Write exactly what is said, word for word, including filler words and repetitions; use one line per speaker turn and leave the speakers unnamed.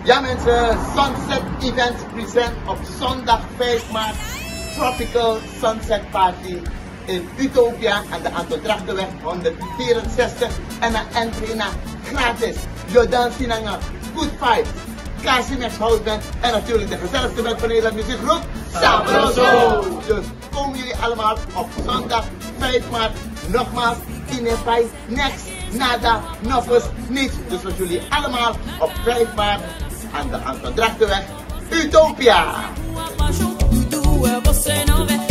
Ja mensen, Sunset Events present op zondag vijf maart Tropical Sunset Party in Utopia aan de Anton Drachtenweg honderdvierenzestig en een entree naar gratis. Jordan Sinanga, Good Vibes, Kasimex House Band en natuurlijk de gezelligste band van Nederland muziekgroep Sabroso. Dus komen jullie allemaal op zondag vijf maart. Nogmaals, Inepai, next, nada, nog niets. Dus voor jullie allemaal op vijf maart aan de Anton Drachtenweg Utopia.